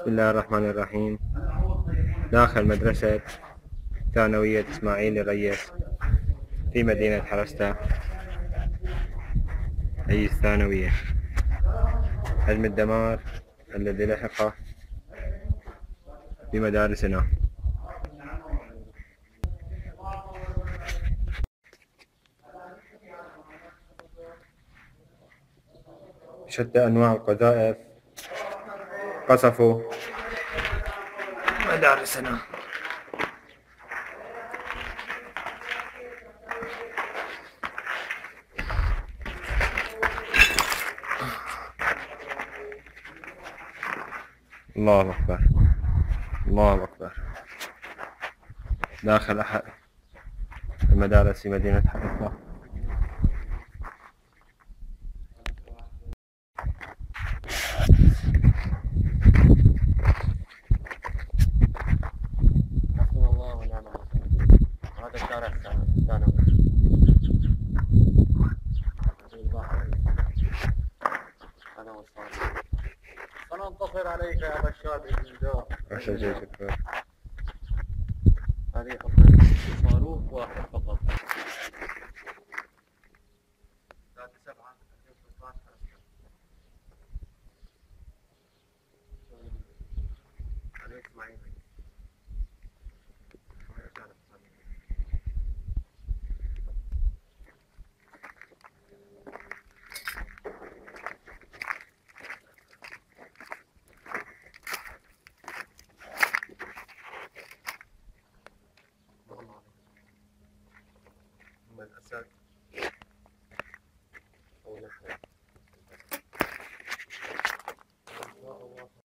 بسم الله الرحمن الرحيم. داخل مدرسة ثانوية إسماعيل الريس في مدينة حرستا، هي الثانوية. حجم الدمار الذي لحق بمدارسنا. شتى أنواع القذائف قصفوا مدارسنا. الله أكبر، الله أكبر. داخل أحد المدارس في مدينة حرستا. حسبنا الله ونعم الوكيل. هذا الشارع الثانوي. أنا وصالح سننتصر عليك يا بشار بإذن الله. عشان شكرا. هذه أصلا صاروخ واحد فقط. 3/7/2013. أنا إسماعيل.